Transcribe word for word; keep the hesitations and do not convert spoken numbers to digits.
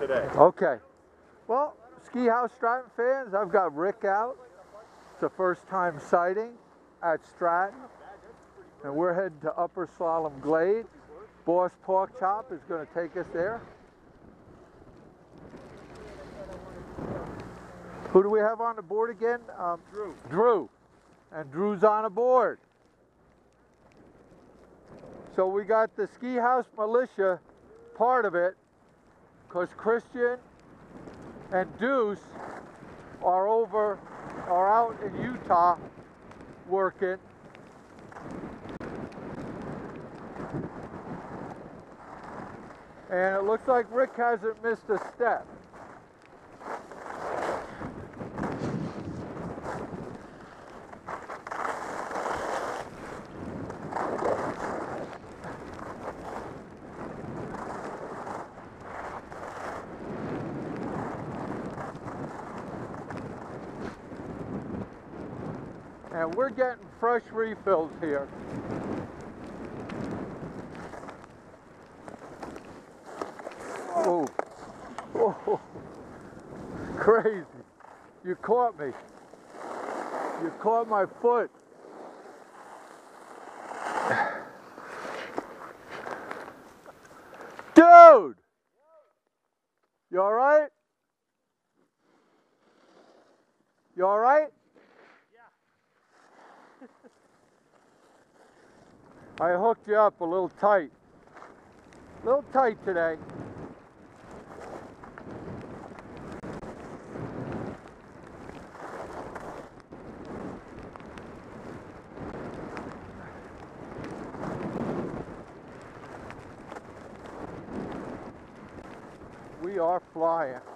today. Okay. Well, Ski House Stratton fans, I've got Rick out. It's a first time sighting at Stratton. And we're heading to Upper Slalom Glade. Boss Pork Chop is going to take us there. Who do we have on the board again? Um, Drew. Drew. And Drew's on the board. So we got the Ski House Militia part of it, because Christian and Deuce are over, are out in Utah working. And it looks like Rick hasn't missed a step. And we're getting fresh refills here. Oh, oh, crazy. You caught me. You caught my foot. Dude! You all right? You all right? I hooked you up a little tight. A little tight today. We are flying.